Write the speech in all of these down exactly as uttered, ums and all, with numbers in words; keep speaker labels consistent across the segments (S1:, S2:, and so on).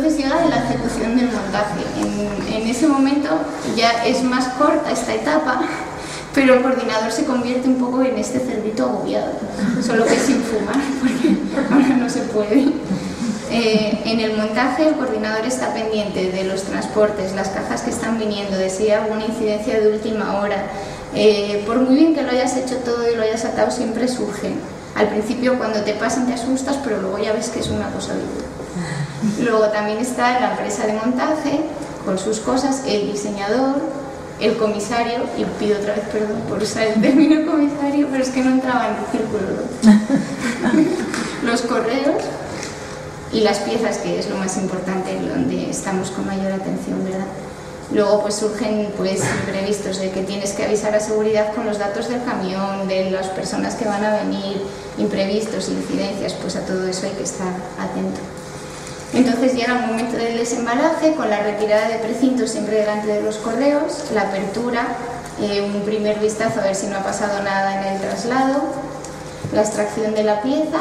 S1: Entonces llega la ejecución del montaje. En, en ese momento ya es más corta esta etapa, pero el coordinador se convierte un poco en este cerdito agobiado, solo que sin fumar, porque ahora no se puede. Eh, en el montaje el coordinador está pendiente de los transportes, las cajas que están viniendo, de si hay alguna incidencia de última hora. Eh, por muy bien que lo hayas hecho todo y lo hayas atado, siempre surgen. Al principio cuando te pasan te asustas, pero luego ya ves que es una cosa viva. Luego también está la empresa de montaje con sus cosas, el diseñador, el comisario, y pido otra vez perdón por usar el término comisario, pero es que no entraba en el círculo. Los correos y las piezas, que es lo más importante, donde estamos con mayor atención, ¿verdad? Luego pues surgen pues imprevistos, de que tienes que avisar a seguridad con los datos del camión, de las personas que van a venir, imprevistos, incidencias, pues a todo eso hay que estar atento. Entonces llega el momento del desembalaje, con la retirada de precintos siempre delante de los correos, la apertura, eh, un primer vistazo a ver si no ha pasado nada en el traslado, la extracción de la pieza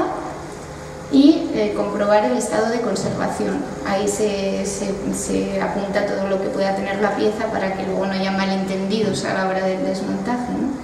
S1: y eh, comprobar el estado de conservación. Ahí se, se, se apunta todo lo que pueda tener la pieza para que luego no haya malentendidos a la hora del desmontaje, ¿no?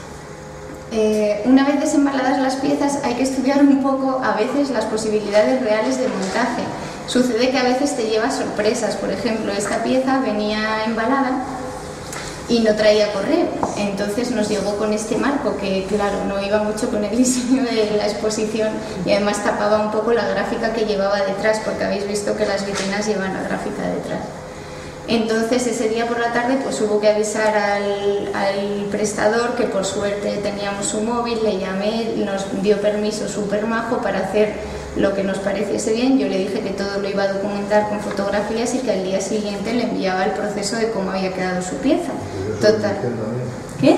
S1: Eh, una vez desembaladas las piezas hay que estudiar un poco a veces las posibilidades reales de montaje. Sucede que a veces te lleva sorpresas. Por ejemplo, esta pieza venía embalada y no traía correo, entonces nos llegó con este marco que, claro, no iba mucho con el diseño de la exposición y además tapaba un poco la gráfica que llevaba detrás, porque habéis visto que las vitrinas llevan la gráfica detrás. Entonces ese día por la tarde pues hubo que avisar al, al prestador, que por suerte teníamos su móvil, le llamé, nos dio permiso súper majo para hacer lo que nos pareciese bien. Yo le dije que todo lo iba a documentar con fotografías y que al día siguiente le enviaba el proceso de cómo había quedado su pieza. Total. ¿Qué?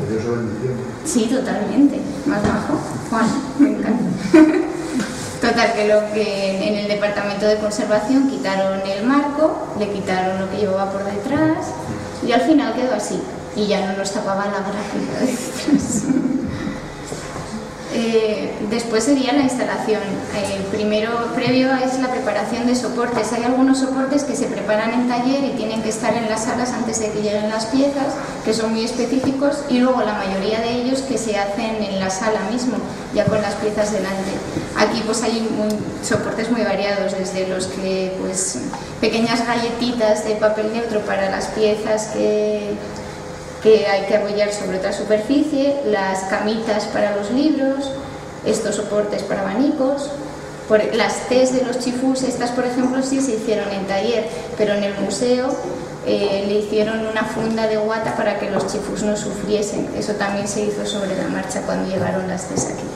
S1: Sí, totalmente. Más bajo. Juan, me encanta. Total, que lo que en el departamento de conservación quitaron el marco, le quitaron lo que llevaba por detrás y al final quedó así. Y ya no nos tapaba la gráfica de detrás. Eh, después sería la instalación. Eh, primero, previo es la preparación de soportes. Hay algunos soportes que se preparan en taller y tienen que estar en las salas antes de que lleguen las piezas, que son muy específicos, y luego la mayoría de ellos que se hacen en la sala mismo, ya con las piezas delante. Aquí pues hay muy, soportes muy variados, desde los que pues pequeñas galletitas de papel neutro para las piezas que que hay que apoyar sobre otra superficie, las camitas para los libros, estos soportes para abanicos, por, las Ts de los chifús, estas por ejemplo sí se hicieron en taller, pero en el museo eh, le hicieron una funda de guata para que los chifús no sufriesen. Eso también se hizo sobre la marcha cuando llegaron las Ts aquí.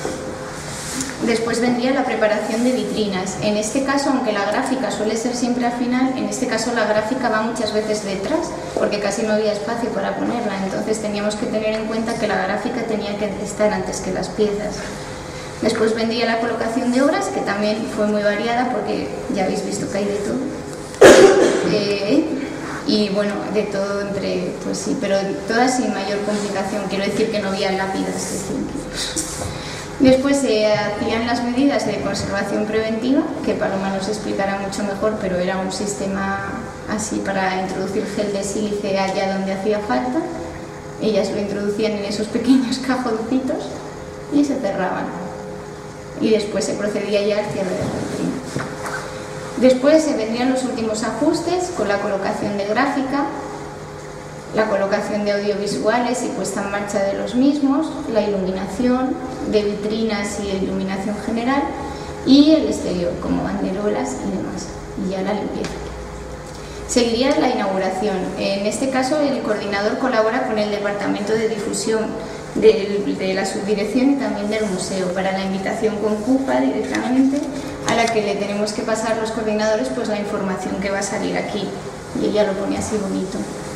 S1: Después vendría la preparación de vitrinas. En este caso, aunque la gráfica suele ser siempre al final, en este caso la gráfica va muchas veces detrás, porque casi no había espacio para ponerla. Entonces teníamos que tener en cuenta que la gráfica tenía que estar antes que las piezas. Después vendría la colocación de obras, que también fue muy variada, porque ya habéis visto que hay de todo. Eh, y bueno, de todo entre, pues sí, pero todas sin mayor complicación. Quiero decir que no había lápidas de cien kilos. Después se hacían las medidas de conservación preventiva, que Paloma nos explicará mucho mejor, pero era un sistema así para introducir gel de sílice allá donde hacía falta. Ellas lo introducían en esos pequeños cajoncitos y se cerraban. Y después se procedía ya al cierre de la vitrina. Después se vendrían los últimos ajustes con la colocación de gráfica, la colocación de audiovisuales y puesta en marcha de los mismos, la iluminación de vitrinas y iluminación general y el exterior como banderolas y demás, y ya la limpieza. Seguiría la inauguración. En este caso el coordinador colabora con el departamento de difusión de, de la subdirección y también del museo para la invitación con CUPA directamente, a la que le tenemos que pasar los coordinadores pues la información que va a salir aquí, y ella lo pone así bonito.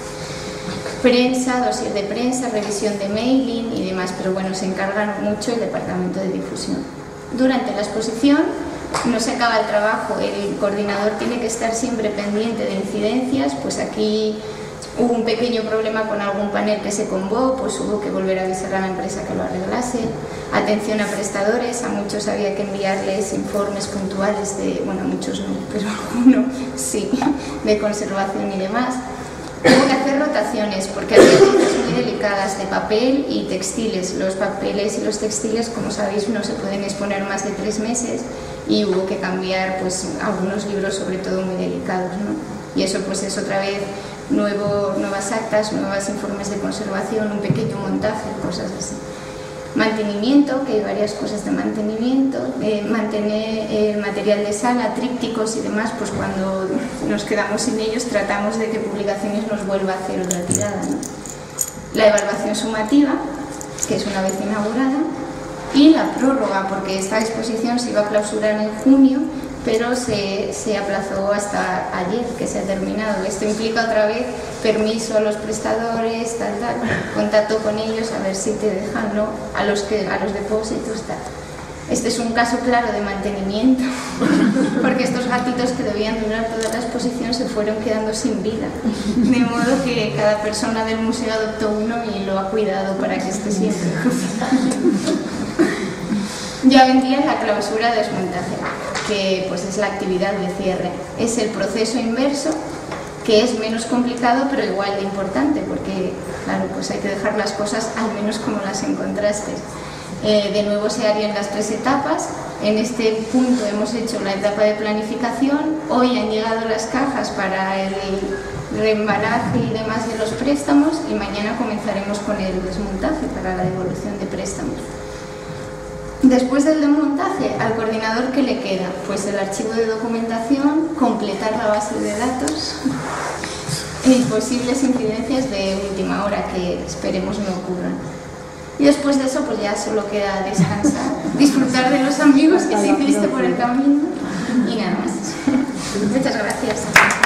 S1: Prensa, dossier de prensa, revisión de mailing y demás, pero bueno, se encarga mucho el departamento de difusión. Durante la exposición no se acaba el trabajo, el coordinador tiene que estar siempre pendiente de incidencias, pues aquí hubo un pequeño problema con algún panel que se combó, pues hubo que volver a avisar a la empresa que lo arreglase. Atención a prestadores, a muchos había que enviarles informes puntuales de, bueno, a muchos no, pero alguno sí, de conservación y demás. Hubo que hacer rotaciones porque había piezas muy delicadas de papel y textiles. Los papeles y los textiles, como sabéis, no se pueden exponer más de tres meses y hubo que cambiar pues algunos libros, sobre todo muy delicados, ¿no? Y eso pues es otra vez nuevo, nuevas actas, nuevos informes de conservación, un pequeño montaje, cosas así. Mantenimiento, que hay varias cosas de mantenimiento, eh, mantener el material de sala, trípticos y demás, pues cuando nos quedamos sin ellos tratamos de que Publicaciones nos vuelva a hacer otra tirada, ¿no? La evaluación sumativa, que es una vez inaugurada, y la prórroga, porque esta exposición se iba a clausurar en junio, pero se, se aplazó hasta ayer, que se ha terminado. Esto implica otra vez permiso a los prestadores, tal, tal, contacto con ellos, a ver si te dejan, ¿no? A los, que, a los depósitos, tal. Este es un caso claro de mantenimiento, porque estos gatitos que debían durar toda la exposición se fueron quedando sin vida, de modo que cada persona del museo adoptó uno y lo ha cuidado para que esté siempre. Ya vendría la clausura de desmontaje, que pues es la actividad de cierre. Es el proceso inverso, que es menos complicado pero igual de importante, porque claro, pues hay que dejar las cosas al menos como las encontraste. Eh, de nuevo se harían las tres etapas. En este punto hemos hecho la etapa de planificación. Hoy han llegado las cajas para el reembalaje y demás de los préstamos y mañana comenzaremos con el desmontaje para la devolución de préstamos. Después del desmontaje, al coordinador, ¿qué le queda? Pues el archivo de documentación, completar la base de datos y posibles incidencias de última hora que esperemos no ocurran. Y después de eso, pues ya solo queda descansar, disfrutar de los amigos que se hiciste por el camino y nada más. Muchas gracias.